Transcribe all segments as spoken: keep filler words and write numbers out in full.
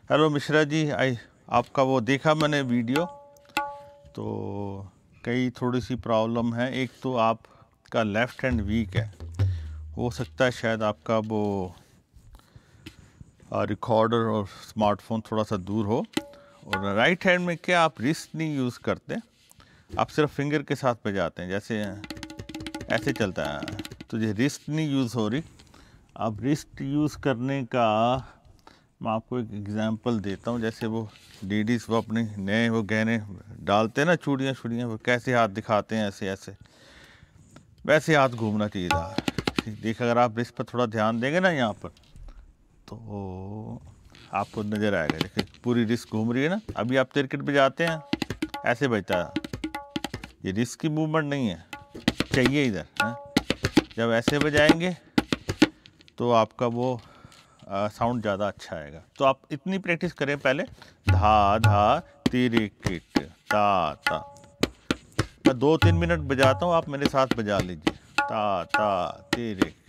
Hello Mishra ji, आई आपका वो देखा मैंने वीडियो, तो कई थोड़ी सी प्रॉब्लम है। एक तो आपका लेफ़्ट हैंड वीक है, हो सकता है शायद आपका वो रिकॉर्डर और स्मार्टफोन थोड़ा सा दूर हो। और राइट हैंड में क्या आप रिस्ट नहीं यूज़ करते, आप सिर्फ फिंगर के साथ बजाते हैं, जैसे ऐसे चलता है, तो ये रिस्ट नहीं यूज़ हो रही। अब रिस्ट यूज़ करने का मैं आपको एक एग्जांपल देता हूँ। जैसे वो लेडीज़ वो अपने नए वो गहने डालते हैं ना, चूड़ियाँ चूड़ियाँ, वो कैसे हाथ दिखाते हैं, ऐसे ऐसे, वैसे हाथ घूमना चाहिए था। देख, अगर आप रिस्ट पर थोड़ा ध्यान देंगे ना यहाँ पर, तो आपको नज़र आएगा। देखिए पूरी रिस्ट घूम रही है ना। अभी आप तिरकिट बजाते हैं, ऐसे बजता है, ये रिस्ट की मूवमेंट नहीं है, चाहिए इधर है। जब ऐसे बजाएंगे तो आपका वो साउंड ज़्यादा अच्छा आएगा। तो आप इतनी प्रैक्टिस करें पहले, धा धा तिरी किट ता ता। मैं दो तीन मिनट बजाता हूँ, आप मेरे साथ बजा लीजिए, ता ता तिरी किट।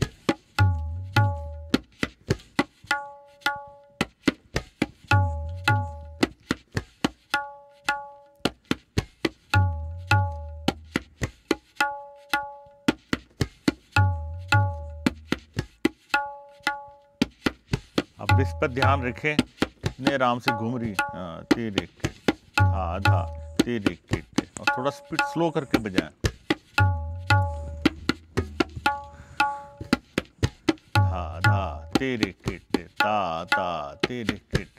अब इस पर ध्यान रखें, कितने आराम से घूम रही है। हाँ, तिरी किट धा धा तिरी किट, और थोड़ा स्पीड स्लो करके बजाएं, धा धा तिरी किट ता ता तिरी किट।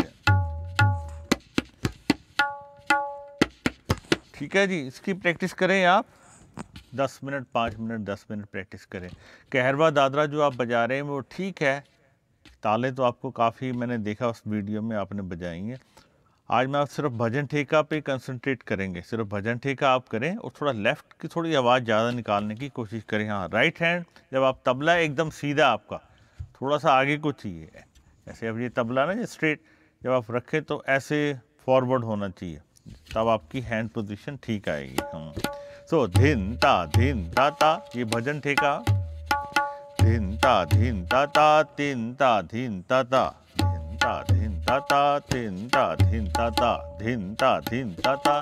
ठीक है जी, इसकी प्रैक्टिस करें आप दस मिनट, पाँच मिनट, दस मिनट प्रैक्टिस करें। कहरवा दादरा जो आप बजा रहे हैं वो ठीक है, ताले तो आपको काफ़ी मैंने देखा उस वीडियो में आपने बजाई हैं। आज मैं आप सिर्फ भजन ठेका पे कंसंट्रेट करेंगे, सिर्फ भजन ठेका आप करें और थोड़ा लेफ़्ट की थोड़ी आवाज़ ज़्यादा निकालने की कोशिश करें। हाँ, राइट हैंड जब आप तबला एकदम सीधा आपका, थोड़ा सा आगे को चाहिए, जैसे अब ये तबला ना ये स्ट्रेट, जब आप रखें तो ऐसे फॉरवर्ड होना चाहिए, तब आपकी हैंड पोजीशन ठीक आएगी। हम सो धिन ता धिन ता ता, ये भजन ठेका, धिन ता धिन ता ता, तिन ता धिन ता ता, धिन ता धिन ता ता, तिन ता धिन ता ता, धिन ता धिन ता ता,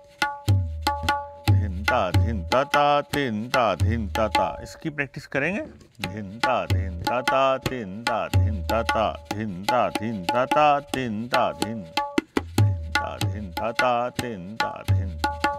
धिन ता धिन ता ता, तिन ता धिन ता ता। इसकी प्रैक्टिस करेंगे, धिन ता धिन ता ता, तिन ता धिन ता ता, धिन ता धिन ता ता, तिन ता धिन, धिन ता धिन ता ता, तिन ता धिन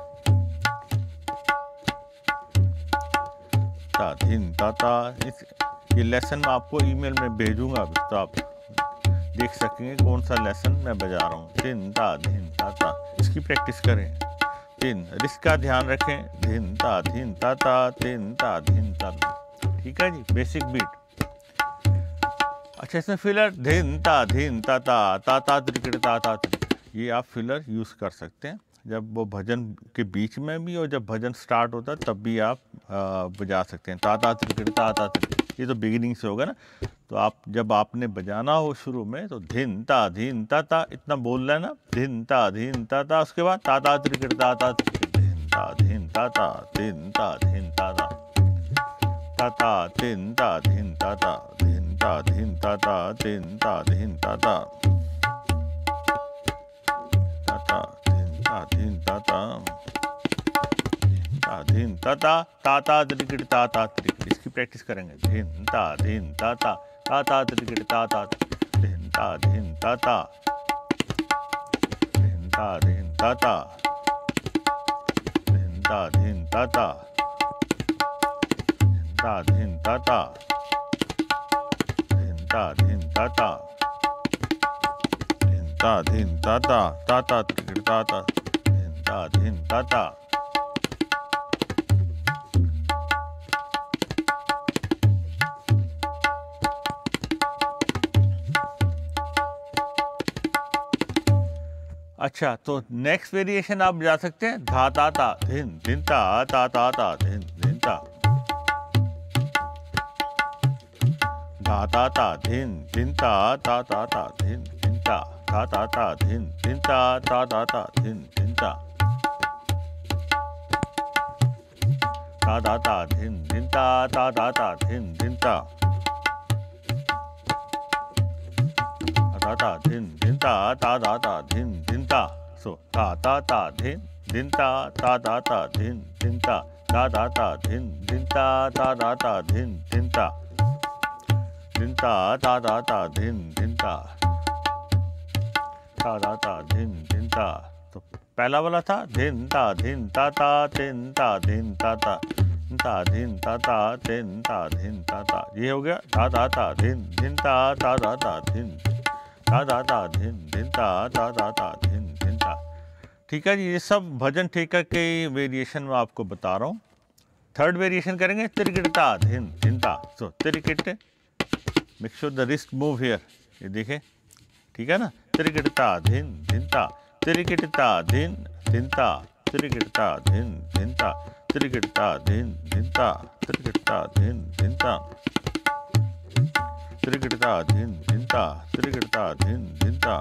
ता धिन ता ता। इस ये लेसन मैं आपको ईमेल में भेजूंगा, तो आप देख सकेंगे कौन सा लेसन मैं बजा रहा हूँ। धिन ता धिन ता ता, इसकी प्रैक्टिस करें। तिन, रिस्ट का ध्यान रखें, धिन ता धिन ता ता, तिन ता धिन ता ता। ठीक है जी, बेसिक बीट। अच्छा, इसमें फिलर धिन ता धिन ता ता, ता ता त्रिकट ता ता, ये आप फिलर यूज़ कर सकते हैं जब वो भजन के बीच में भी और जब भजन स्टार्ट होता है तब भी आप बजा सकते हैं। ता ता त्रिकट ता ता त्रिकट, ये तो बिगिनिंग से होगा ना। तो आप जब आपने बजाना हो शुरू में तो धिन ता धिन ता ता इतना बोल रहे हैं ना, धिन ता धिन ता ता, उसके बाद ता ता त्रिकट ता ता, धिन ता धिन ता ता, धिन ता धिन ता ता, ता ता तिन ता धिन ता ता, धिन ता धिन ता ता, तिन ता धिन ता ता, ता ता धिन ता धिन ता ता, धिन ता ता, ता ता त्रिकट ता ता त्रिकट। इसकी प्रैक्टिस करेंगे, धिन ता धिन ता ता, ता ता त्रिकट ता ता, धिन ता धिन ता ता, धिन ता धिन ता ता, धिन ता धिन ता ता, धिन ता धिन ता ता, धिन ता धिन ता ता, धिन ता धिन ता ता, ता ता त्रिकट ता ता, धिन ता धिन ता ता। अच्छा, तो नेक्स्ट वेरिएशन आप जा सकते हैं, धा ता ता धिन धिन ता ता ता ता धिन धिन ता, धा ता ता धिन धिन ता ता ता ता धिन धिन ता, धा ता ता धिन धिन ता ता ता ता धिन धिन ता, ता ता ता धिन धिन ता ता ता ता धिन धिन ता, ता ता ता धिन धिन ता ता ता ता धिन धिन ता। सो ता ता ता धिन धिन ता ता ता ता धिन धिन ता ता ता ता धिन धिन ता ता ता ता धिन धिन ता धिन ता ता ता ता धिन धिन ता ता ता ता धिन धिन ता। तो पहला वाला था धिन ता धिन ता ता धिन ता धिन ता ता ता धिन ता ता धिन ता धिन ता ता। ये हो गया ता ता ता धिन धिन ता ता ता ता धिन ता ता ता धिन धिन ता ता ता ता धिन धिन ता। ठीक है जी, ये सब भजन ठेका के वेरिएशन में आपको बता रहा हूँ। थर्ड वेरिएशन करेंगे तिरकिटता धिन धिन ता। सो तिरकिट, make sure the wrist move here, ये देखें, ठीक है ना। तिरकिटता धिन धिन ता, तिरकिटता धिन धिन ता, तिरकिटता धिन धिन ता, तिरकिटता धिन धिन ता, तिरकिटता धिन धिन ता, तिरकिटता धिन धिन ता, तिरकिटता धिन धिन ता,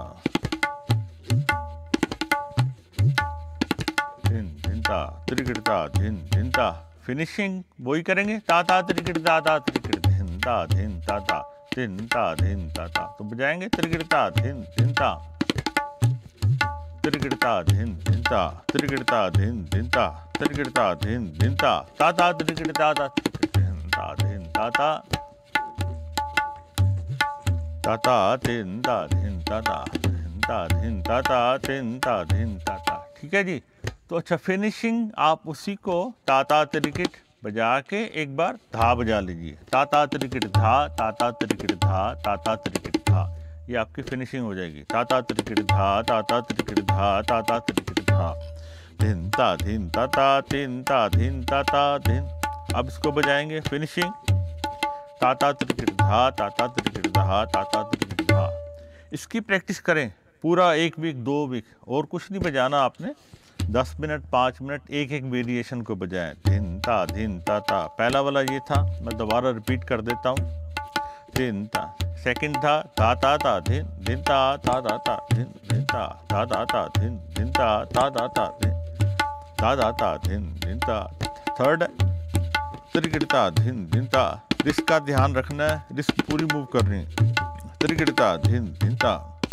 धिन धिन ता, तिरकिटता धिन धिन ता। फिनिशिंग वही करेंगे ता ता तिरकिटता ता तिरकिट धिन ता धिन ता ता धिन ता धिन ता ता। तो बजाएंगे तिरकिटता धिन धिन ता, तिरकिटता धिन धिन ता, तिरकिटता धिन धिन ता, तिरकिटता धिन धिन ता, ता ता तिरकिटता ता धिन ता धिन ता ता, ता ता धिन ता धिन ता ता, धिन ता धिन ता ता, धिन ता धिन ता ता। ठीक है जी। तो अच्छा, फिनिशिंग आप उसी को ता ता तिरकिट बजा के एक बार धा बजा लीजिए। ता ता तिरकिट धा, ता ता तिरकिट धा, ता ता तिरकिट धा, ये आपकी फिनिशिंग हो जाएगी। ता ता तिरकिट धा, ता ता तिरकिट धा, ता ता तिरकिट धा, धिन ता धिन ता ता, धिन ता धिन ता ता धिन। अब इसको बजाएंगे फिनिशिंग ता ता तिरकिट धा, ता ता तिरकिट धा, ता ता तिरकिट धा। इसकी प्रैक्टिस करें पूरा एक वीक दो वीक, और कुछ नहीं बजाना आपने। दस मिनट पाँच मिनट एक एक वेरिएशन को बजाएं। धिन ता धिन ता ता, पहला वाला ये था, मैं दोबारा रिपीट कर देता हूँ। धिन ता, सेकंड था ता ता ता धिन धिन ता ता ता ता धिन धिन ता ता ता ता धिन धिन ता ता ता ता धिन ता ता ता धिन धिन ता। थर्ड तिरकिटता धिन धिन ता, रिस्क का ध्यान रखना है, रिस्क पूरी मूव करनी है। तिरकिटता धिन धिन ता,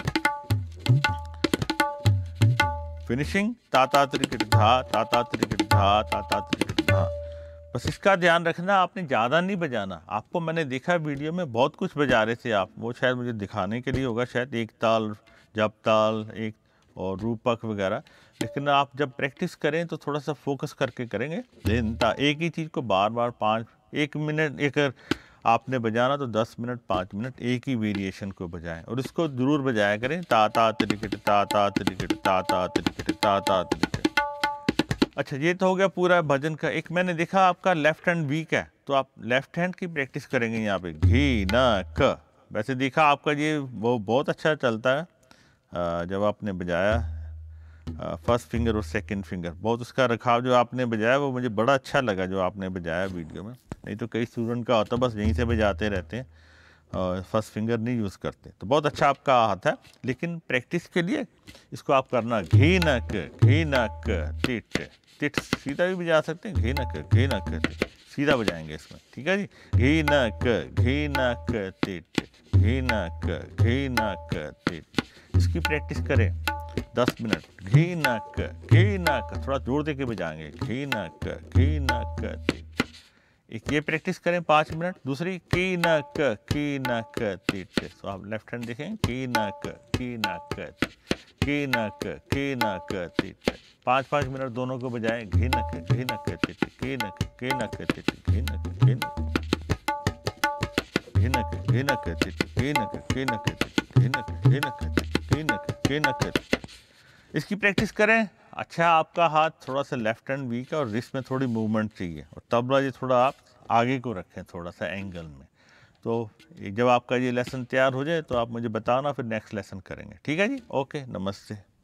फिनिशिंग ता ता तिरकिट धा, ता ता तिरकिट धा, ता ता तिरकिट धा। बस इसका ध्यान रखना, आपने ज़्यादा नहीं बजाना। आपको मैंने देखा वीडियो में बहुत कुछ बजा रहे थे आप, वो शायद मुझे दिखाने के लिए होगा, शायद एक ताल, जप ताल, एक और रूपक वगैरह। लेकिन आप जब प्रैक्टिस करें तो थोड़ा सा फोकस करके करेंगे। धिन ता, एक ही चीज़ को बार बार पाँच एक मिनट एक आपने बजाना तो दस मिनट पाँच मिनट एक ही वेरिएशन को बजाएं, और इसको ज़रूर बजाया करें। ता ता तिरकिट ता ता तिरकिट ता ता तिरकिट ता ता तिरकिट। अच्छा, ये तो हो गया पूरा भजन का। एक मैंने देखा आपका लेफ्ट हैंड वीक है, तो आप लेफ्ट हैंड की प्रैक्टिस करेंगे यहाँ पे। घी न क, वैसे देखा आपका ये वो बहुत अच्छा चलता है जब आपने बजाया फर्स्ट फिंगर और सेकंड फिंगर, बहुत उसका रखाव जो आपने बजाया वो मुझे बड़ा अच्छा लगा जो आपने बजाया वीडियो में। नहीं तो कई स्टूडेंट का होता बस यहीं से बजाते रहते हैं और फर्स्ट फिंगर नहीं यूज़ करते। तो बहुत अच्छा आपका हाथ है, लेकिन प्रैक्टिस के लिए इसको आप करना घी नक घी नक टिट टिट, सीधा भी बजा सकते हैं। घी नक घी नक टिट, सीधा बजाएंगे इसमें, ठीक है जी। घी नक घी नक टिट, घी नक घी नक टिट। इसकी प्रैक्टिस करें दस मिनट। घी नक घी नक, थोड़ा जोर दे के बजाएंगे। घी नक घी नक टिट। एक ये प्रैक्टिस करें पाँच मिनट। दूसरी की नक की नक टिट, तो आप लेफ्ट हैंड देखें। की नक की नक की नक की नक टिट, पाँच पाँच मिनट दोनों को बजाएं। घी नक घी नक टिट, की नक की नक टिट, घी नक घी नक घी नक घी नक टिट, की नक की नक टिट, घी नक घी नक टिट, की नक की नक। इसकी प्रैक्टिस करें। अच्छा, आपका हाथ थोड़ा सा लेफ्ट हैंड वीक है और रिस्ट में थोड़ी मूवमेंट चाहिए, और तबला ये थोड़ा आप आगे को रखें थोड़ा सा एंगल में। तो जब आपका ये लेसन तैयार हो जाए तो आप मुझे बताना, फिर नेक्स्ट लेसन करेंगे, ठीक है जी। ओके, नमस्ते।